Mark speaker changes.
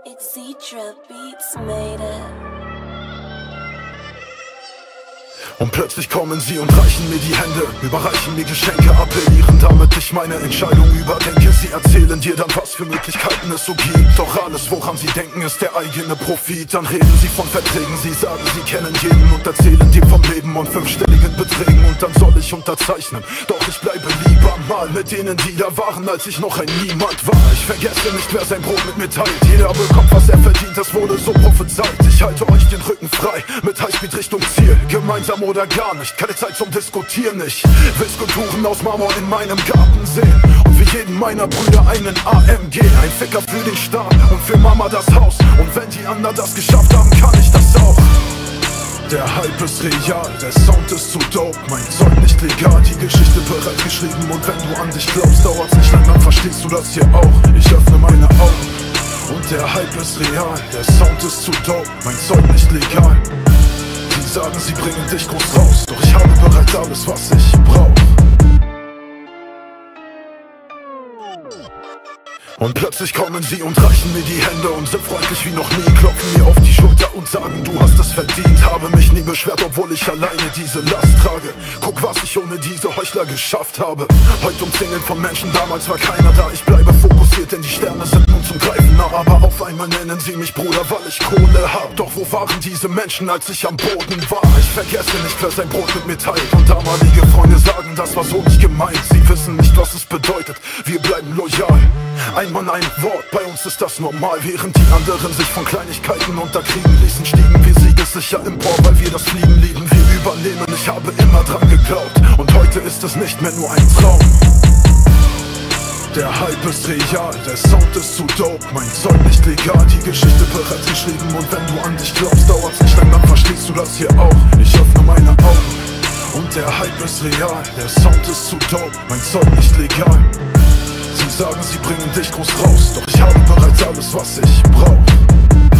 Speaker 1: It's Citra Beats made it.
Speaker 2: Und plötzlich kommen sie und reichen mir die Hände, überreichen mir Geschenke, appellieren, damit ich meine Entscheidung überdenke. Sie erzählen dir dann, was für Möglichkeiten es so gibt, doch alles, woran sie denken, ist der eigene Profit. Dann reden sie von Verträgen, sie sagen, sie kennen jeden und erzählen dir vom Leben und fünfstelligen Beträgen. Und dann soll ich unterzeichnen, doch ich bleibe lieber mal mit denen, die da waren, als ich noch ein Niemand war. Ich vergesse nicht, wer sein Brot mit mir teilt. Jeder bekommt, was er verdient, das wurde so prophezeit. Ich halte euch den Rücken frei, mit Highspeed Richtung Ziel, gemeinsam oder gar nicht, keine Zeit zum Diskutieren. Ich will Skulpturen aus Marmor in meinem Garten sehen und für jeden meiner Brüder einen AMG. Ein Ficker für den Staat und für Mama das Haus. Und wenn die anderen das geschafft haben, kann ich das auch. Der Hype ist real, der Sound ist zu dope, mein Zeug nicht legal, die Geschichte bereits geschrieben. Und wenn du an dich glaubst, dauert's nicht lang, dann verstehst du das hier auch. Ich öffne meine Augen und der Hype ist real, der Sound ist zu dope, mein Zeug nicht legal. Sie sagen, sie bringen dich groß raus, doch ich habe bereits alles, was ich brauch. Und plötzlich kommen sie und reichen mir die Hände und sind freundlich wie noch nie, klopfen mir auf die Schulter und sagen, du hast es verdient. Habe mich nie beschwert, obwohl ich alleine diese Last trage. Guck, was ich ohne diese Heuchler geschafft habe. Heute umzingelt von Menschen, damals war keiner da. Ich bleibe fokussiert, denn die Sterne sind nun zum Greifen nah. Aber auf einmal nennen sie mich Bruder, weil ich Kohle hab. Doch wo waren diese Menschen, als ich am Boden war? Ich vergesse nicht, wer sein Brot mit mir teilt. Und damalige Freunde sagen, das war so nicht gemeint. Sie wissen nicht, was es bedeutet, wir bleiben loyal. Ein Mann, ein Wort, bei uns ist das normal. Während die anderen sich von Kleinigkeiten unterkriegen ließen, stiegen wir siegessicher empor, weil wir das Fliegen lieben. Wir übernehmen, ich habe immer dran geglaubt. Und heute ist es nicht mehr nur ein Traum. Der Hype ist real, der Sound ist zu dope, mein Zeug nicht legal, die Geschichte bereits geschrieben. Und wenn du an dich glaubst, dauert's nicht lang, dann verstehst du das hier auch. Ich öffne meine Augen und der Hype ist real, der Sound ist zu dope, mein Zeug nicht legal. Sie sagen, sie bringen dich groß raus, doch ich habe bereits alles, was ich brauch.